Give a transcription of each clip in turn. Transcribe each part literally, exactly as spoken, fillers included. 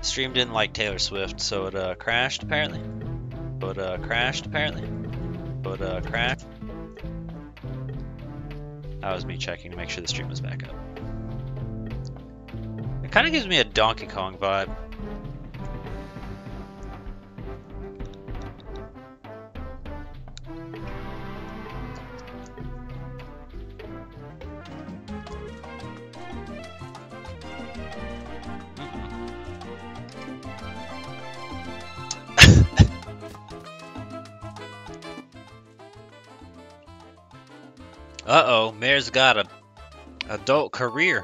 Stream didn't like Taylor Swift, so it uh, crashed apparently. So it uh, crashed apparently. So it uh, crashed. That was me checking to make sure the stream was back up. It kind of gives me a Donkey Kong vibe. Uh-oh, Mare's got a adult career.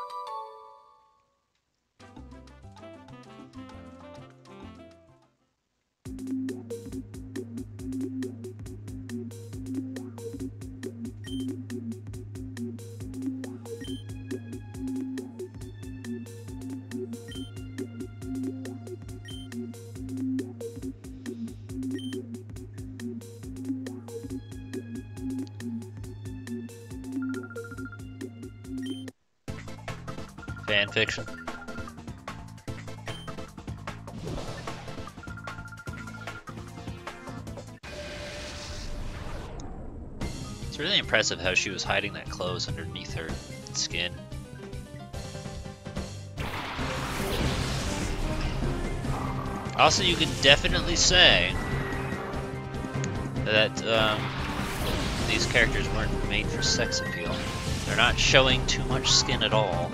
Fan fiction. It's really impressive how she was hiding that clothes underneath her skin. Also, you can definitely say that um, these characters weren't made for sex appeal. They're not showing too much skin at all.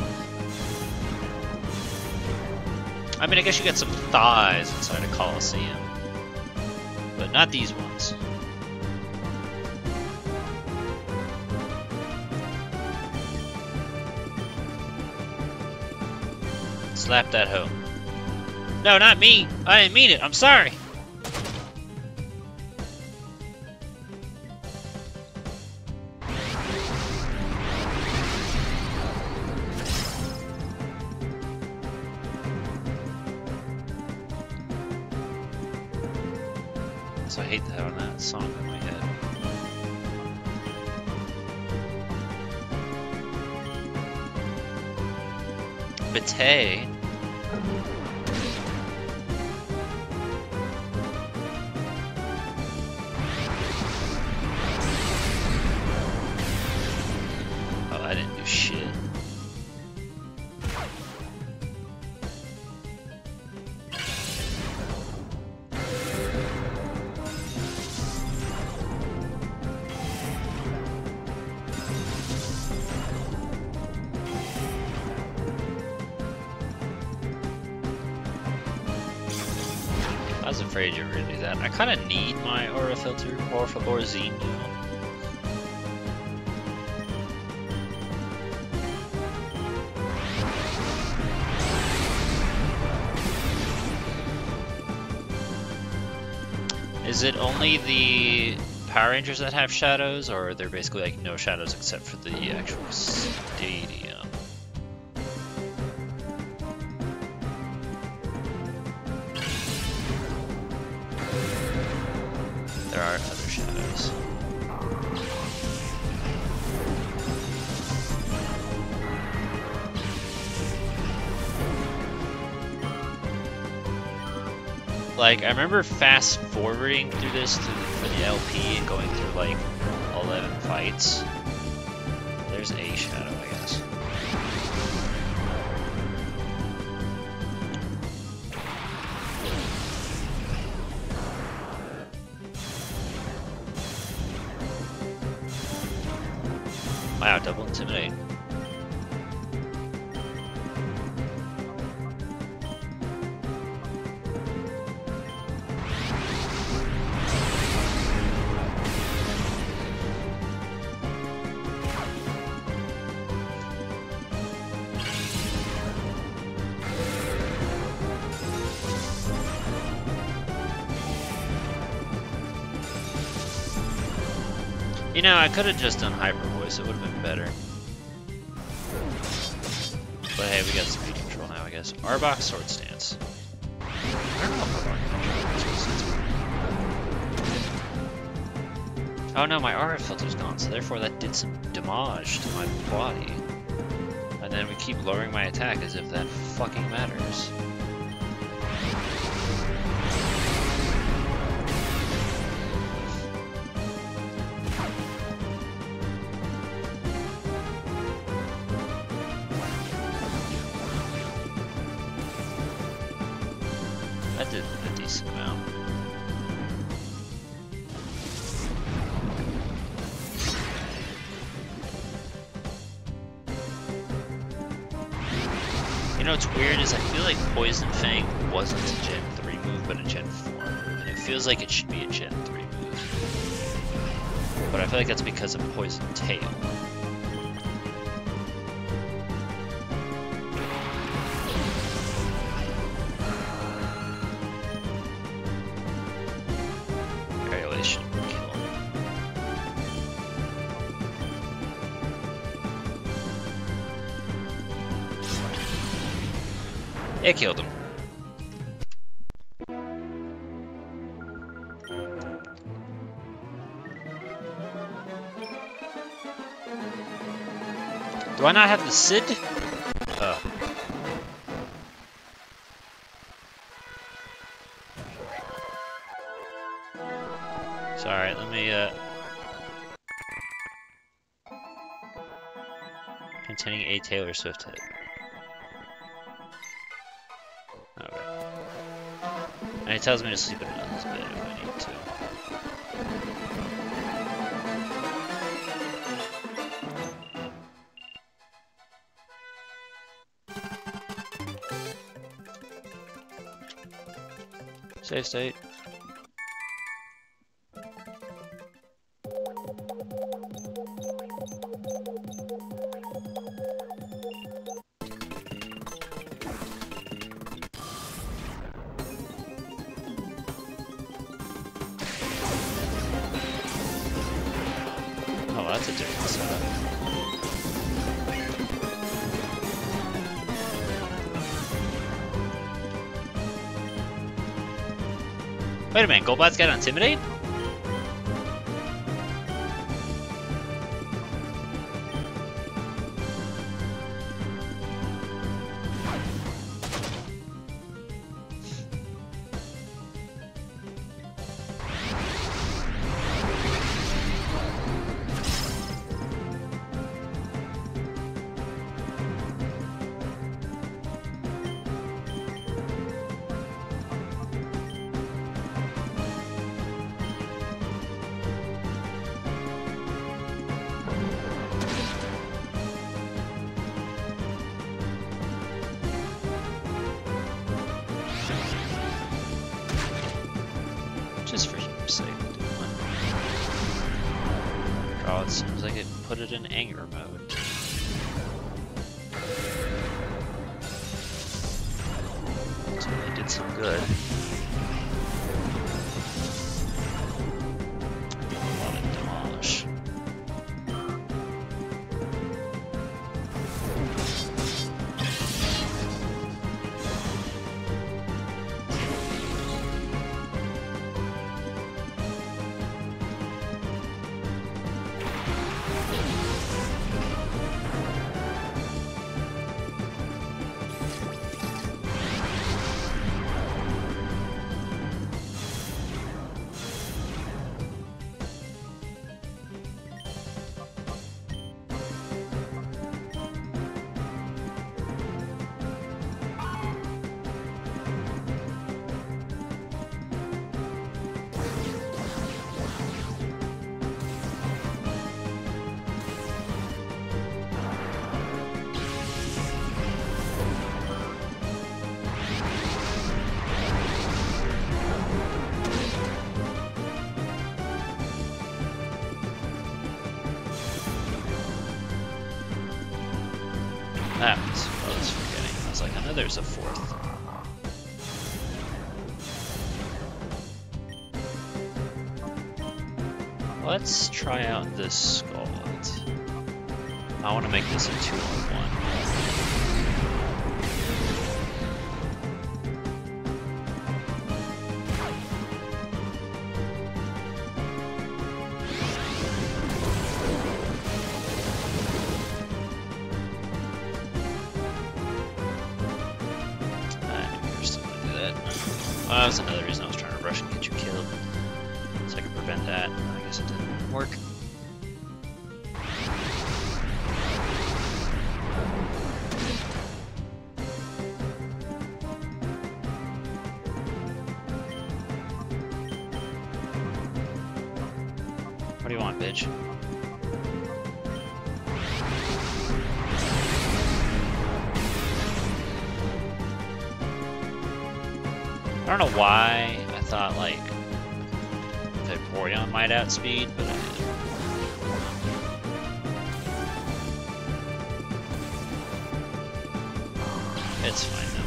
I mean, I guess you got some thighs inside a Coliseum, but not these ones. Slap that hoe. No, not me. I didn't mean it. I'm sorry. So I hate having that song in my head. Betay. Oh, I didn't do shit. I was afraid you were gonna do that. I kind of need my aura filter, or Faborzine now. Is it only the Power Rangers that have shadows, or are there basically like no shadows except for the actual stadium? There are other shadows. Like, I remember fast forwarding through this to, for the L P and going through like eleven fights. There's a shadow, I guess. Wow, double intimidate. You know, I could have just done Hyper Voice, it would have been better. But hey, we got speed control now, I guess. Arbok Sword Stance. I don't know if Arbok can control Sword Stance. Oh no, my aura filter's gone, so therefore that did some damage to my body. And then we keep lowering my attack as if that fucking matters. did a decent amount. You know what's weird is I feel like Poison Fang wasn't a Gen three move, but a Gen four move, and it feels like it should be a Gen three move. But I feel like that's because of Poison Tail. Alright, well, they shouldn't kill him. It killed him. Do I not have the Sid? Uh. Sorry, let me, uh... containing a Taylor Swift hit. Okay. And it tells me to sleep in another bed if I need to. Save state. Oh, that's a different setup. Wait a minute, Golbat's got Intimidate? Just for humor's sake, we'll do one. Oh, it seems like it put it in anger mode. So they did some good. A lot of demolish. That was what I was forgetting. I was like, I know there's a fourth. Let's try out this Scald. I want to make this a two on one. Well, that was another reason I was trying to rush and get you killed, so I could prevent that. I guess it didn't work. do you want, bitch? I don't know why I thought, like, Vaporeon might outspeed, but I didn't. It's fine now.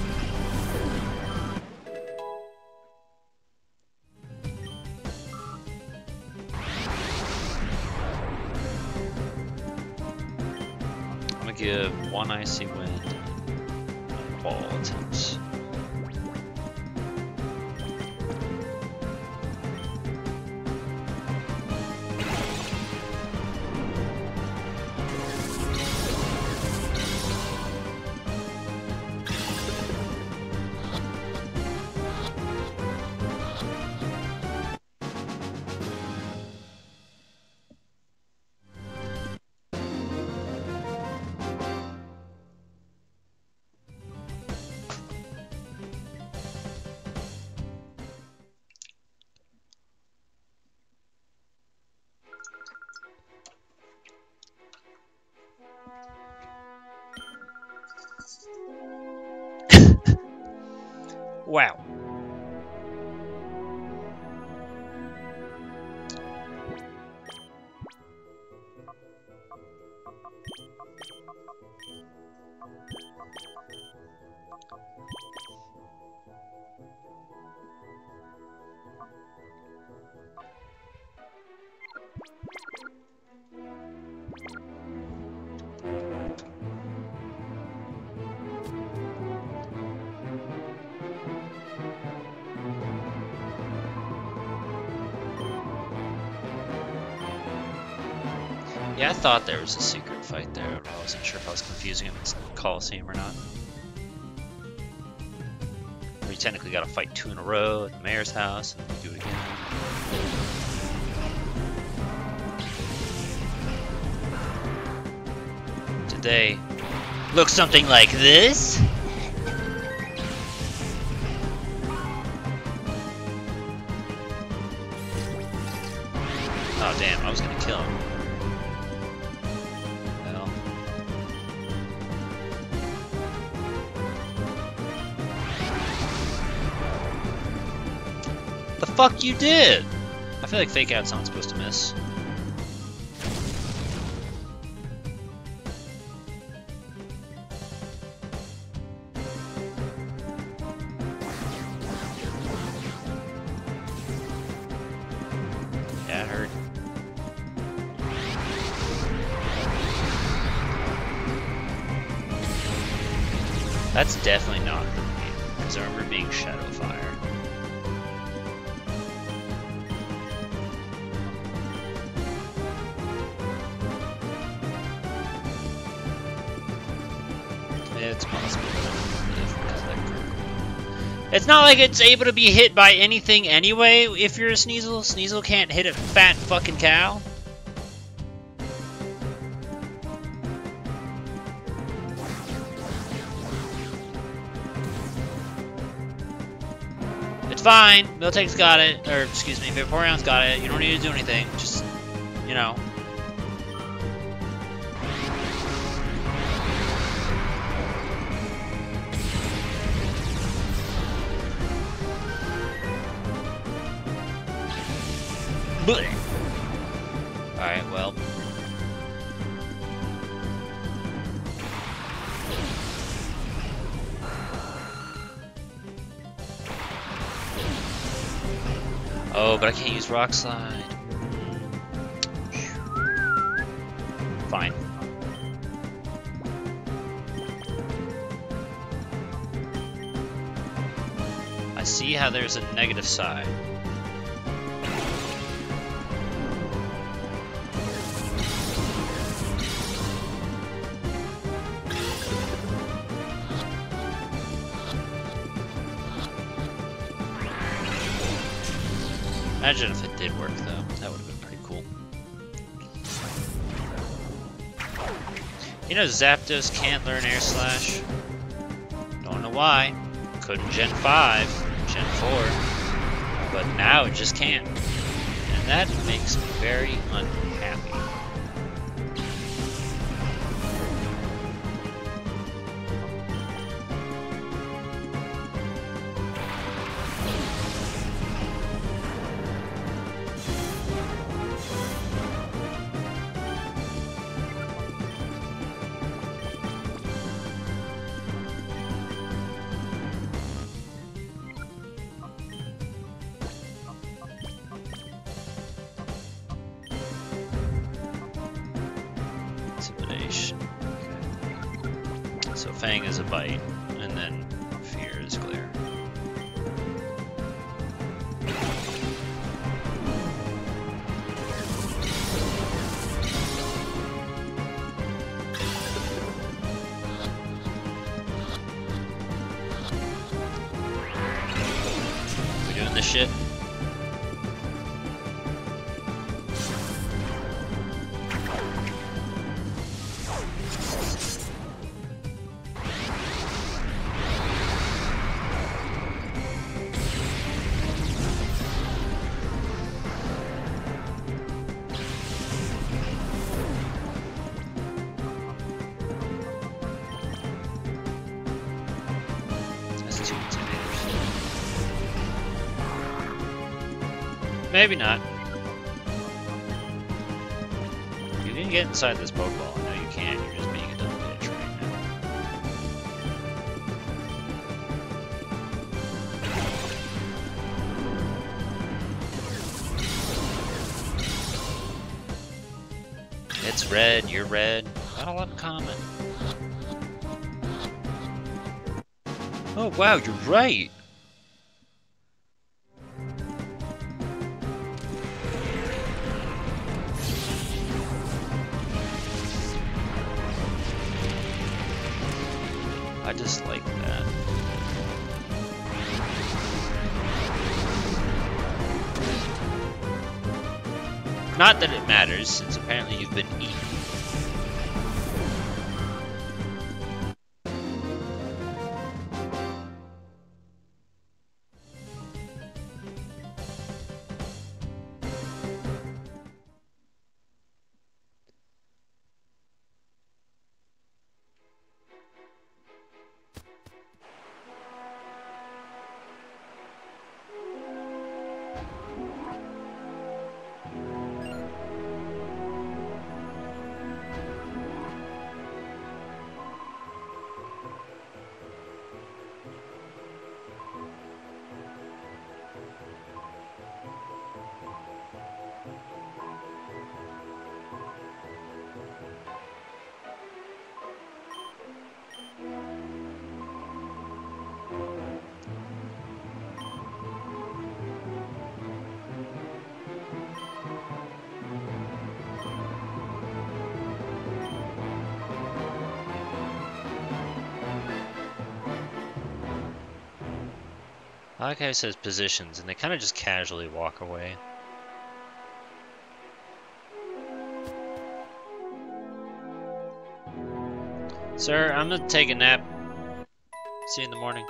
I'm gonna give one Icy Wind and ball attempts. Wow. Yeah, I thought there was a secret fight there, but I wasn't sure if I was confusing it with Coliseum or not. Where you technically gotta fight two in a row at the mayor's house, and then you do it again. Did they look something like this? Oh damn, I was gonna kill him. The fuck you did? I feel like Fake Out's not supposed to miss. Yeah, it hurt. That's definitely not the game, because I remember being Shadow Fire. It's possible that it's because of that critical. It's not like it's able to be hit by anything anyway if you're a Sneasel. Sneasel can't hit a fat fucking cow. It's fine. Miltank's got it. Or, excuse me, Vaporeon's got it. You don't need to do anything. Just, you know. Alright, well. Oh, but I can't use Rock Slide. Fine. I see how there's a negative side. Imagine if it did work, though. That would have been pretty cool. You know Zapdos can't learn Air Slash? Don't know why. Couldn't Gen five, Gen four. But now it just can't. And That makes me very unhappy. Intimidation. Okay. So Fang is a bite, and then Fear is Glare. We doing this shit? Maybe not. You can get inside this Pokeball. I know you can. You're just being a dumb bitch right now. It's red. You're red. Not a lot in common. Oh wow, you're right. I just like that. Not that it matters, since apparently you've been eaten. I like how it says positions, and they kind of just casually walk away. Sir, I'm gonna take a nap. See you in the morning.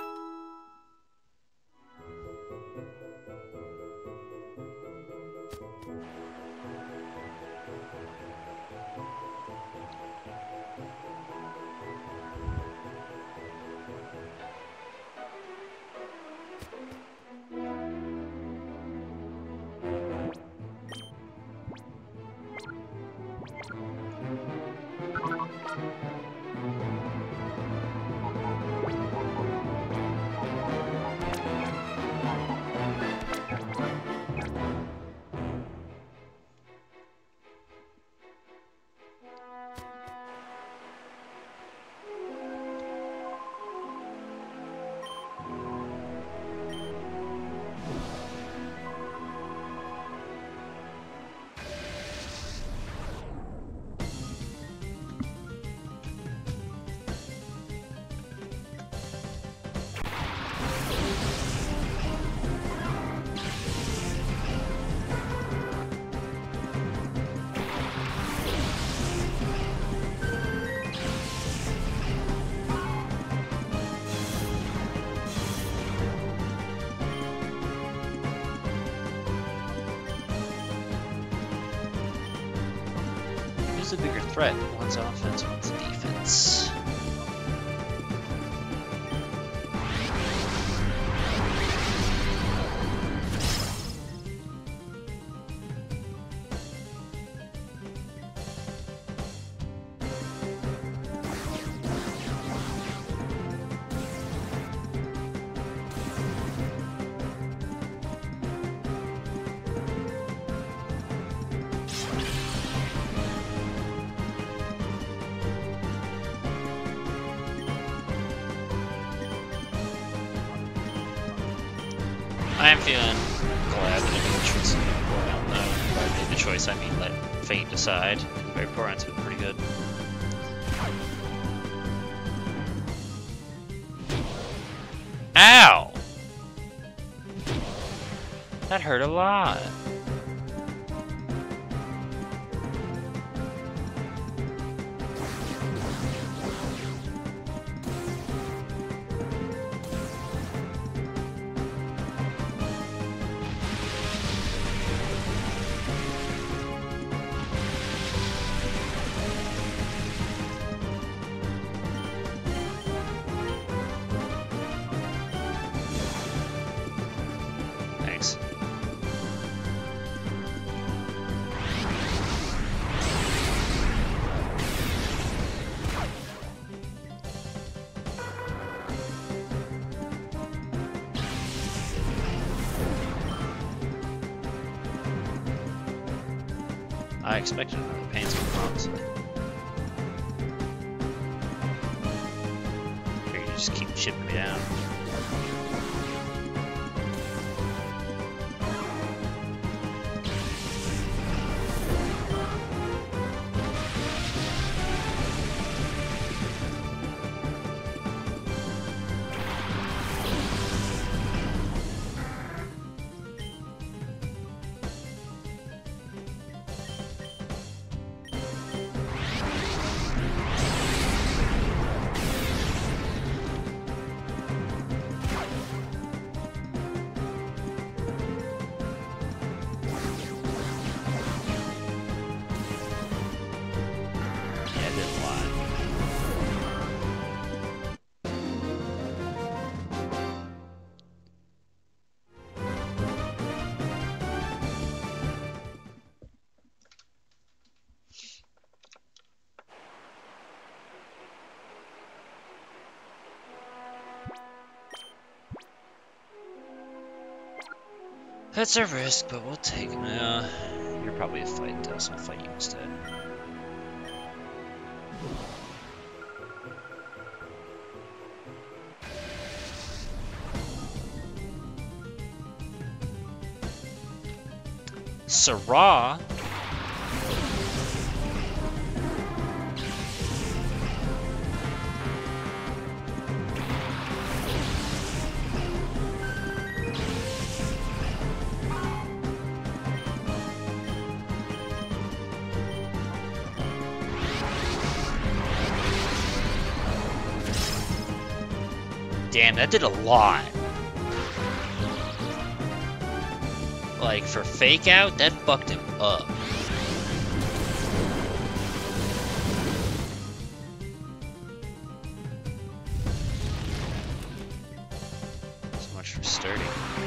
the bigger threat? One's offense, one's defense. I am feeling glad that I made the choice. Well, no, if I made the choice, I mean let fate decide. The very poor end's been pretty good. Ow! That hurt a lot. Thanks. I expected another pain spell, honestly. Here you just keep chipping me down. That's a risk, but we'll take it. Uh, you're probably a fight, uh, so I'll fight you instead. Sarah? Damn, that did a lot. Like, for fake out, that fucked him up. So much for sturdy.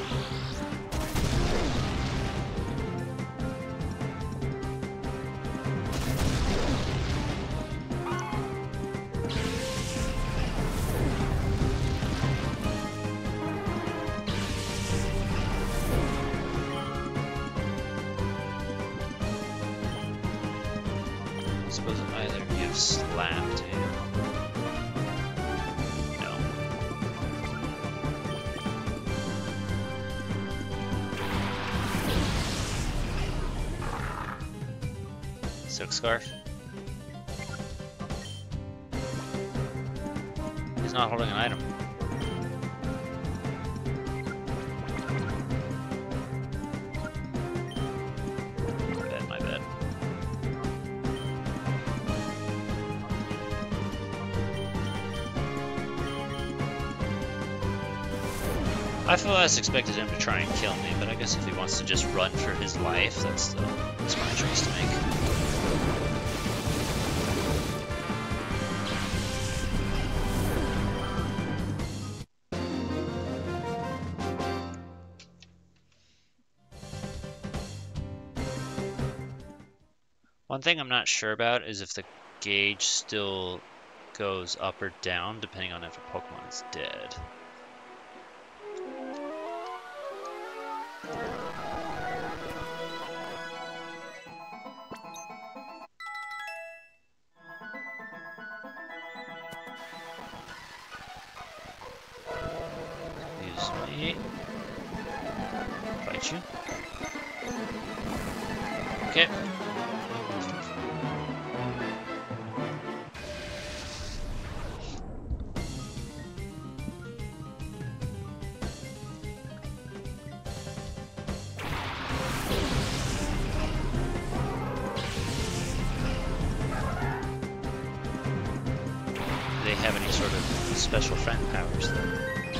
I suppose either you have slapped him. No. Silk scarf. He's not holding an item. My bad, my bad. I feel I expected him to try and kill me, but I guess if he wants to just run for his life, that's the that's my choice to make. One thing I'm not sure about is if the gauge still goes up or down depending on if a Pokemon is dead. Use me. Fight you. Okay. Do they have any sort of special friend powers though?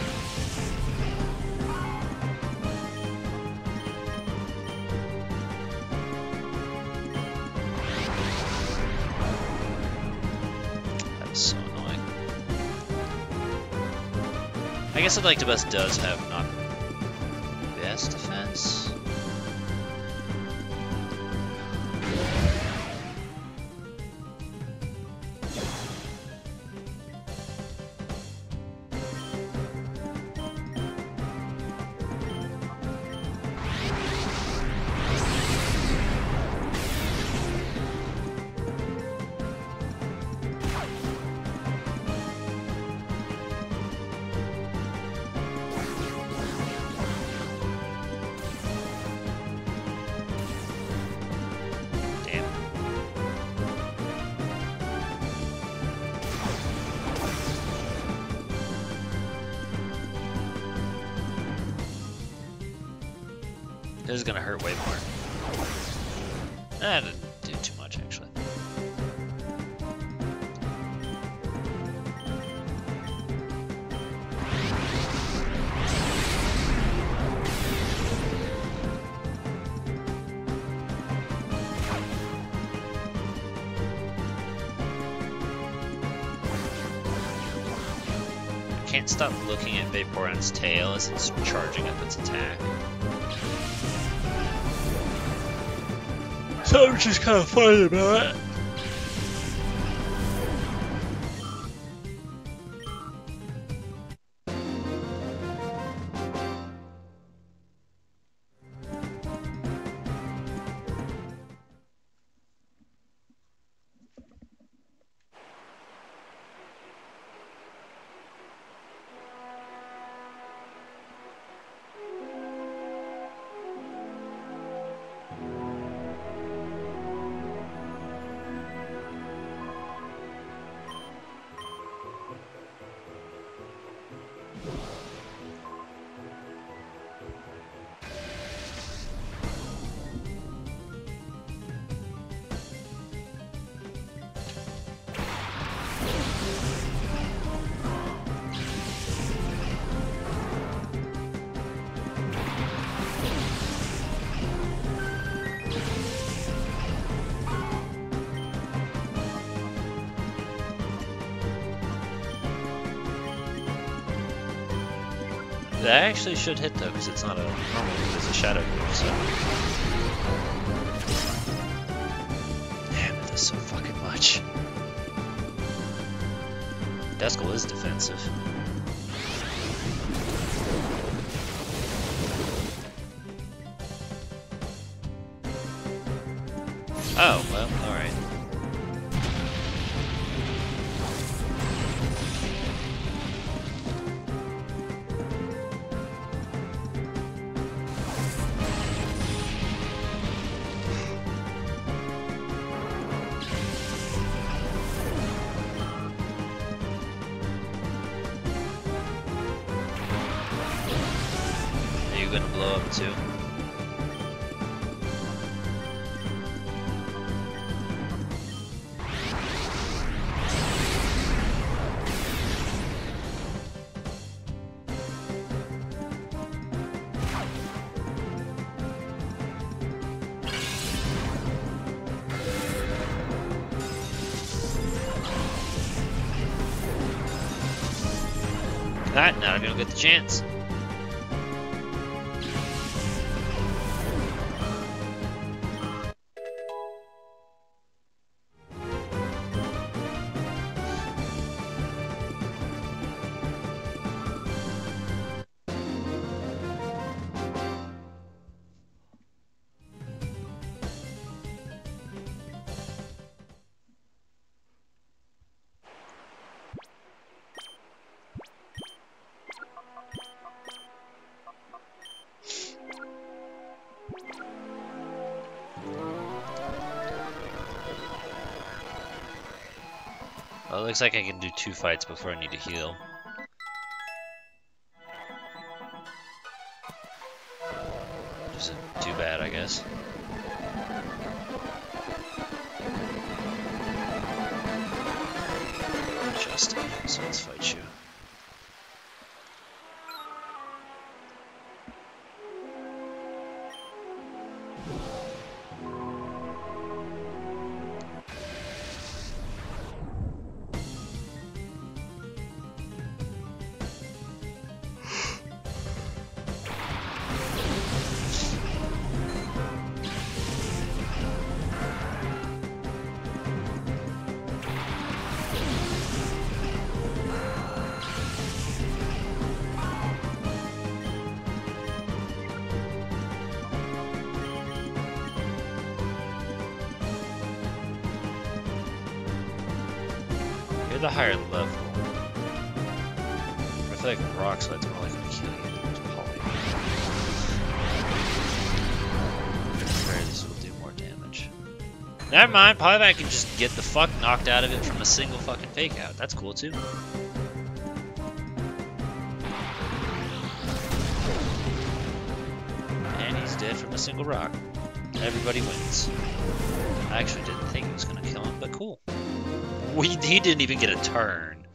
I guess Electabuzz does have not the best defense. This is gonna hurt way more. That didn't do too much, actually. I can't stop looking at Vaporeon's tail as it's charging up its attack. So I'm just kind of funny about it. That actually should hit though, because it's not a normal move, it's a shadow move, so. Damn, it does so fucking much. Duskull is defensive. Oh, well, alright. Are you gonna blow up too? Alright, now I don't get the chance. looks like I can do two fights before I need to heal. Which isn't too bad, I guess. Justin, so let's fight you. You're the higher level. I feel like rock slide's more likely to kill you than poly. Very this will do more damage. Never mind, probably I can just get the fuck knocked out of it from a single fucking fake out. That's cool too. And he's dead from a single rock. Everybody wins. I actually didn't think it was gonna kill him, but cool. We, he didn't even get a turn.